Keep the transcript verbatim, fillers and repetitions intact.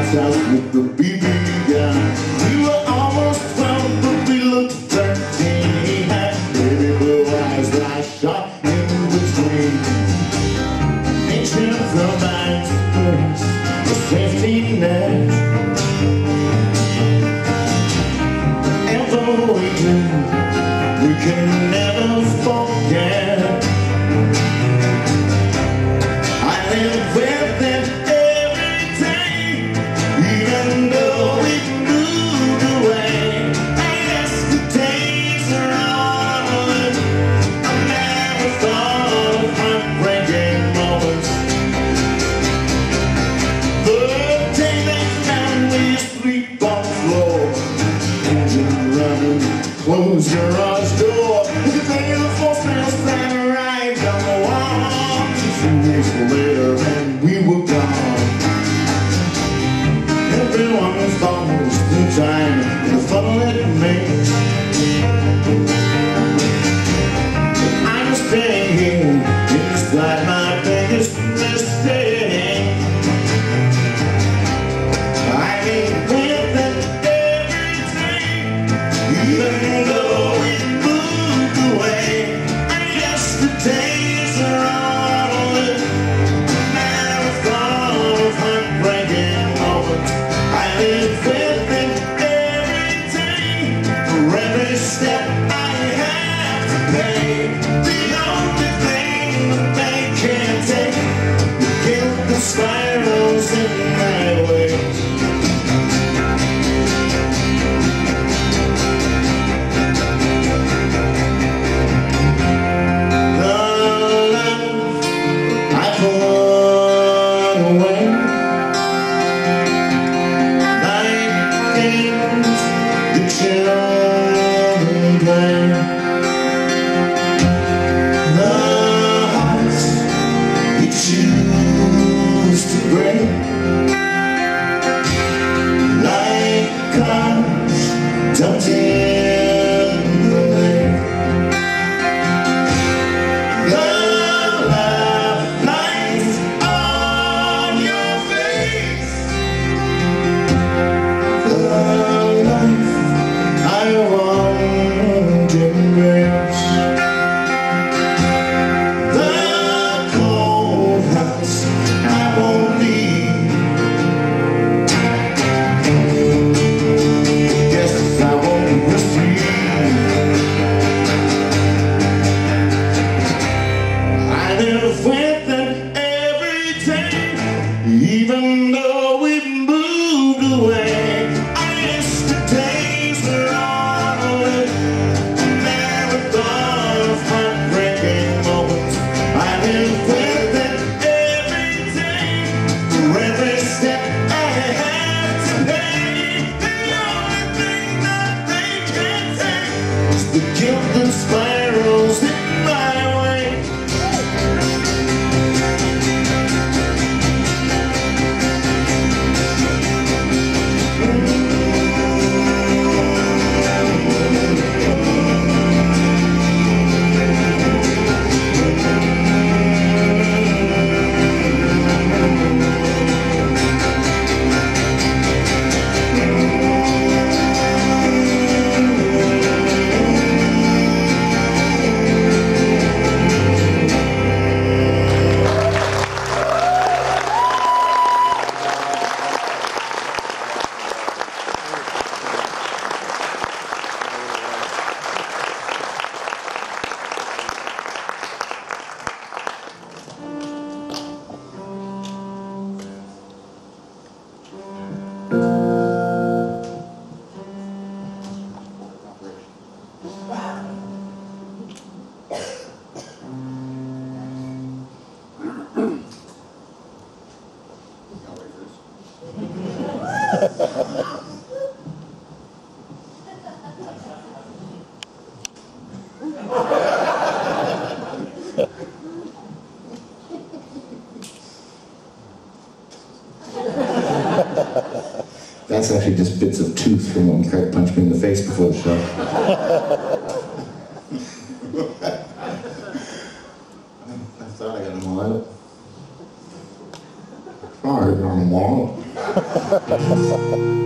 house with the B B gun. We were almost twelve, but we looked thirteen. He had baby blue eyes that I shot in between. Ancient romance was safety net. Ever waiting, we can never forget. I live with them every day, even though we moved away. And yesterday's are all of it. I never thought of heartbreaking moments. The day they found me asleep on the floor, engine running, close your eyes door. The day the force mails that arrived on the wall. Two weeks later and we were gone. Everyone was almost in time, the fun that it makes. But I'm staying here, it's like my biggest mistake. I ain't with it every day, even though we moved away. And yesterday's are all of it. Never thought of heartbreaking moments. I live with it every day, for every step I have to pay. The only thing that they can't take, the guilt that spirals in my way. The love I put away, like games the children play. The hearts you choose to break, like cars dumped in the lake. The love lies on your face. The life I want to embrace. The cold house I won't leave. Guess I won't receive. I live with it every day, even though we moved away. And yesterday's are all of it. Never thought of heartbreaking moments. I live with it every day, for every step I have to pay. The only thing that they can take is the guilt that spirals in my way. That's actually just bits of tooth from when Craig punched me in the face before the show. I thought I got them all out. Sorry, I got them all out. it.